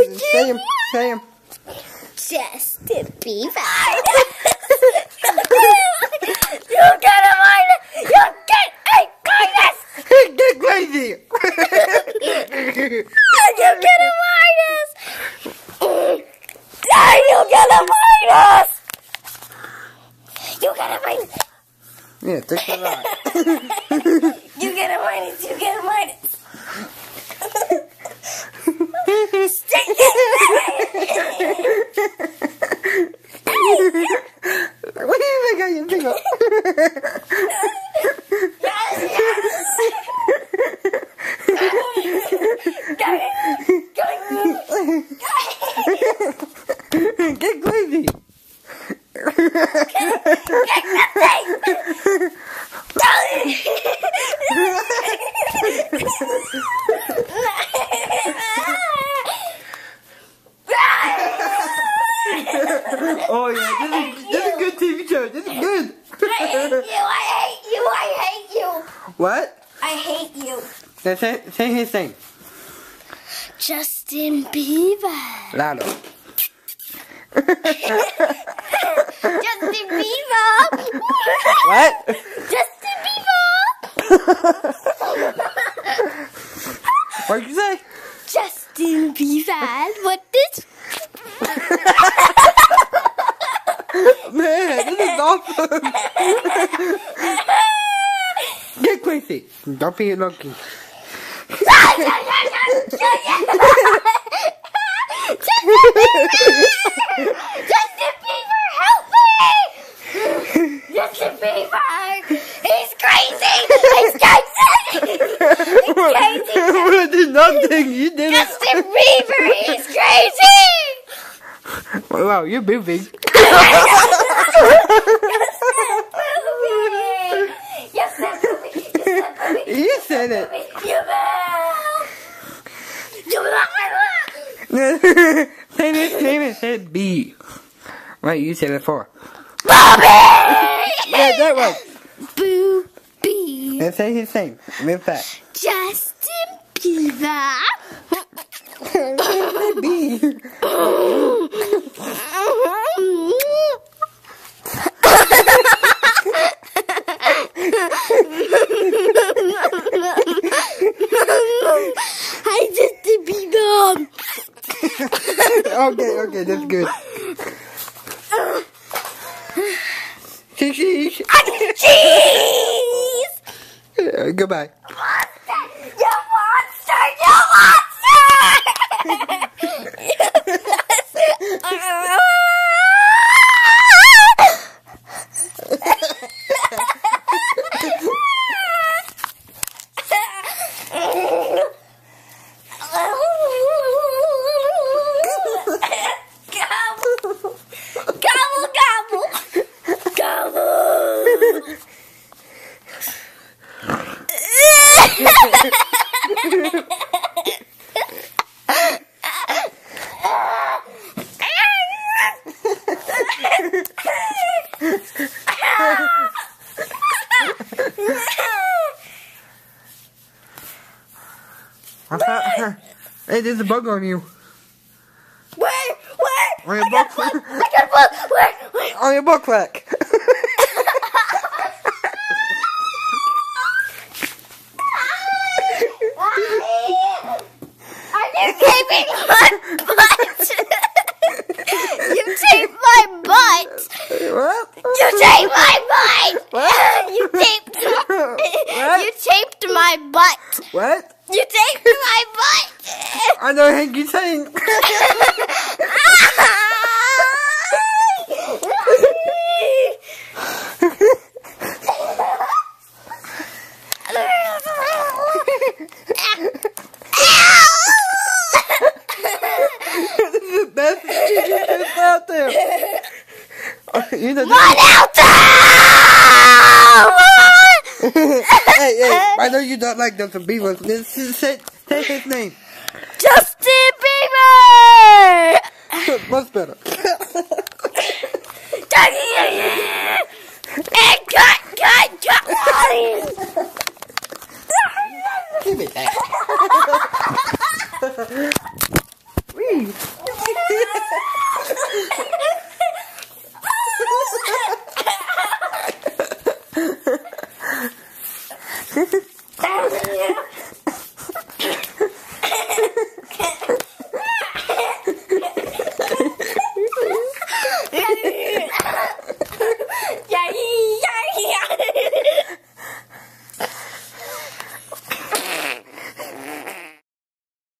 Say him. Say him. Justin Bieber. You get a minus. You get a minus. Get crazy. You get a minus. You get a minus. You get a minus. Yeah, take a lot. You get a minus. You get a minus. What do you think I can think of? Get crazy. Oh yeah, this is a good TV show. This is good. I hate you. What? I hate you. Say his name. Justin Bieber. Louder. Justin Bieber. What? Justin Bieber. What'd you say? Justin Bieber. What this? Man, this is awesome. Get crazy. Don't be a monkey. Justin Bieber, help me! Justin Bieber, he's crazy! He's crazy! He's crazy! I did nothing. You did it. Justin Bieber, he's crazy! Wow, you're moving. You said it. Say his name and say B. Right, you said it for. Bobby! Yeah, that one. Booby. And say his name. Real fast. Justin Bieber. B. Hi, Justin Bieber. Okay, that's good. Cheese. Cheese! Goodbye. Monster! You monster! You monster! Gobble, gobble! Gobble! Hey, there's a bug on you. Where? On your butt crack. I got a bug! Where? On your butt crack. Are you taping my butt? You taped my butt! What? You taped my butt! What? You taped What? You taped my butt! What? You taped my butt! I know what you're saying. This is the best chicken out there. You know, hey, I know you don't like Justin Bieber. Say his name. Justin Bieber! What's better? Give me that. Wee.